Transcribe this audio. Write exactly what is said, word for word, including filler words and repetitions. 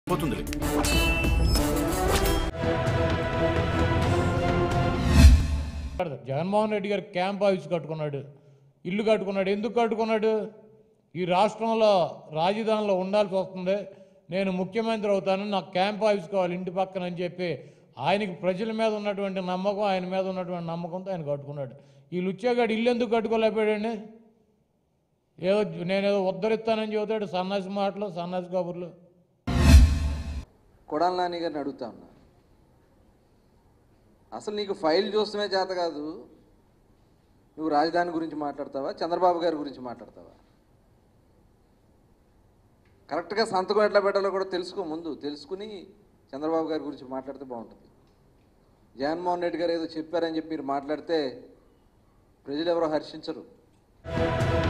పోతుందిలే. జగన్మోహన్ రెడ్డి గారు camp office కట్టుకున్నాడు, ఇల్లు కట్టుకున్నాడు. ఎందుకు కట్టుకున్నాడు? ఈ రాష్ట్రంలో రాజధానిలో ఉండాల్సి వస్తుంది, నేను ముఖ్యమంత్రి అవుతాను, నాకు క్యాంప్ ఆఫీస్ కావాలి ఇంటి పక్కన అని చెప్పి ఆయనకి ప్రజల మీద ఉన్నటువంటి నమ్మకం, ఆయన మీద ఉన్నటువంటి నమ్మకంతో ఆయన కట్టుకున్నాడు. ఈ లుచ్చేగాడు ఇల్లు ఎందుకు కట్టుకోలేకపోయాడండి? ఏదో నేనేదో ఉద్ధరిస్తానని చెబుతాడు, సన్నాసి మాటలు, సన్నాసి కబుర్లు. కొడాలి నాని గారిని అడుగుతా ఉన్నా, అసలు నీకు ఫైల్ చూస్తమే చేత కాదు, నువ్వు రాజధాని గురించి మాట్లాడతావా, చంద్రబాబు గారి గురించి మాట్లాడతావా? కరెక్ట్గా సంతకం ఎట్లా పెట్టాలో కూడా తెలుసుకో, ముందు తెలుసుకుని చంద్రబాబు గారి గురించి మాట్లాడితే బాగుంటుంది. జగన్మోహన్ రెడ్డి గారు ఏదో చెప్పారని చెప్పి మీరు మాట్లాడితే ప్రజలు ఎవరో హర్షించరు.